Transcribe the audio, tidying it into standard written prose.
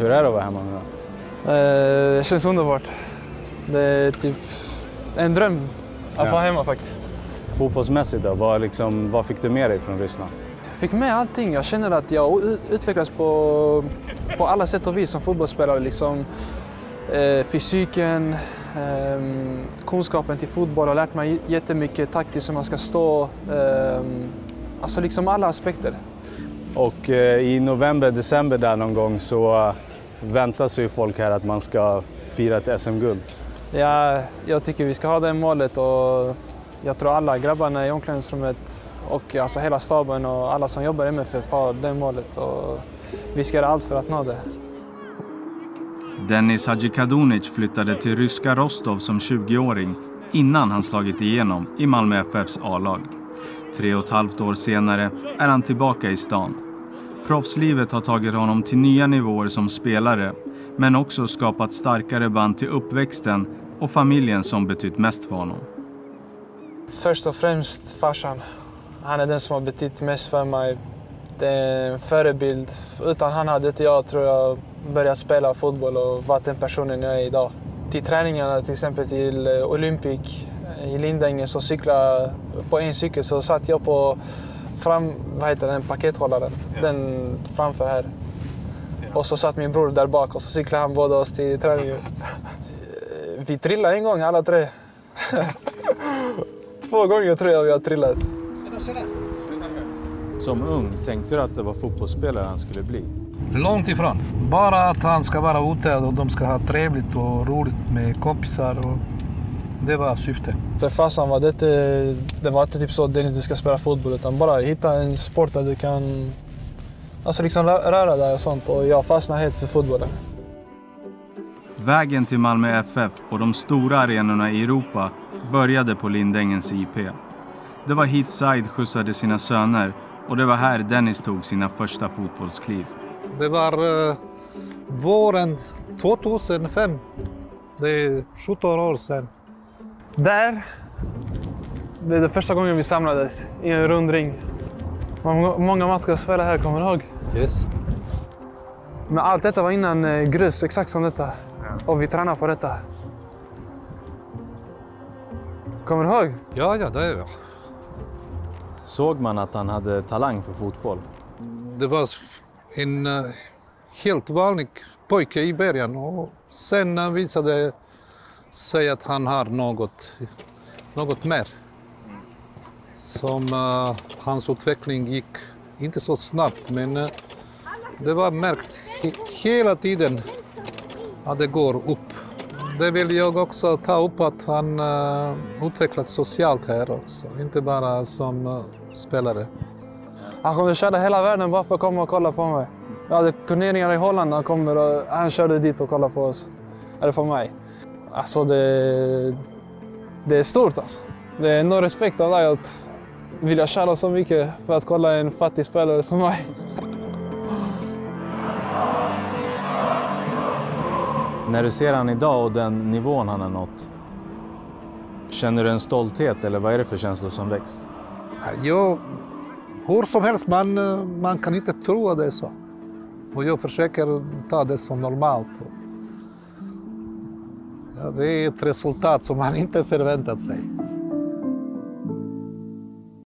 Hur är det att vara hemma nu då? Det känns underbart. Det är typ en dröm att vara hemma faktiskt. Fotbollsmässigt då, vad fick du med dig från Ryssland? Jag fick med allting. Jag känner att jag utvecklas på alla sätt och vis som fotbollsspelare. Liksom, fysiken, kunskapen till fotboll. Jag har lärt mig jättemycket taktiskt hur man ska stå. Alltså liksom alla aspekter. Och i november, december där någon gång så väntas ju folk här att man ska fira ett SM-guld. Ja, jag tycker vi ska ha det målet och jag tror alla grabbarna i omklädningsrummet och alltså hela staben och alla som jobbar i MFF har det målet och vi ska göra allt för att nå det. Dennis Hadzikadunic flyttade till ryska Rostov som 20-åring innan han slagit igenom i Malmö FFs A-lag. 3,5 år senare är han tillbaka i stan. Proffslivet har tagit honom till nya nivåer som spelare, men också skapat starkare band till uppväxten och familjen som betytt mest för honom. Först och främst farsan. Han är den som har betytt mest för mig. Det är en förebild. Utan han hade inte jag, tror jag, börjat spela fotboll och varit den personen jag är idag. Till träningarna, till exempel till Olympic i Lindängen, så cykla på en cykel så satt jag på pakethållaren, den framför här. Och så satt min bror där bak och så cyklade han båda oss till träningen. Vi trillade en gång alla tre. 2 gånger tror jag vi har trillat. Som ung, tänkte du att det var fotbollsspelare han skulle bli? Långt ifrån. Bara att han ska vara ute och de ska ha trevligt och roligt med kompisar. Och det var syftet. För farsan var det var inte typ så att du ska spela fotboll, utan bara hitta en sport där du kan alltså liksom röra dig och sånt. Och jag fastnade helt för fotbollen. Vägen till Malmö FF och de stora arenorna i Europa började på Lindängens IP. Det var hit Said skjutsade sina söner och det var här Dennis tog sina första fotbollskliv. Det var våren 2005. Det är 17 år sedan. Där blev det första gången vi samlades i en rundring. Många matcher spelade här, kommer du ihåg? Yes. Men allt detta var innan grus, exakt som detta. Och vi tränade på detta. Kommer du ihåg? Ja, det är jag. Såg man att han hade talang för fotboll? Det var en helt vanlig pojke i början och sen visade det sig att han har något mer. Som hans utveckling gick inte så snabbt, men det var märkt hela tiden att det går upp. Det vill jag också ta upp att han utvecklas socialt här också, inte bara som spelare. Han kommer köra hela världen bara för att komma och kolla på mig. Jag hade turneringar i Holland, han körde dit och kollade på oss. Eller för mig. Alltså det är stort alltså. Det är enorm respekt av dig att vilja köra så mycket för att kolla en fattig spelare som mig. När du ser han idag och den nivån han har nått, känner du en stolthet eller vad är det för känslor som väcks? Jo, hur som helst, man kan inte tro att det är så. Och jag försöker ta det som normalt. Ja, det är ett resultat som man inte förväntat sig.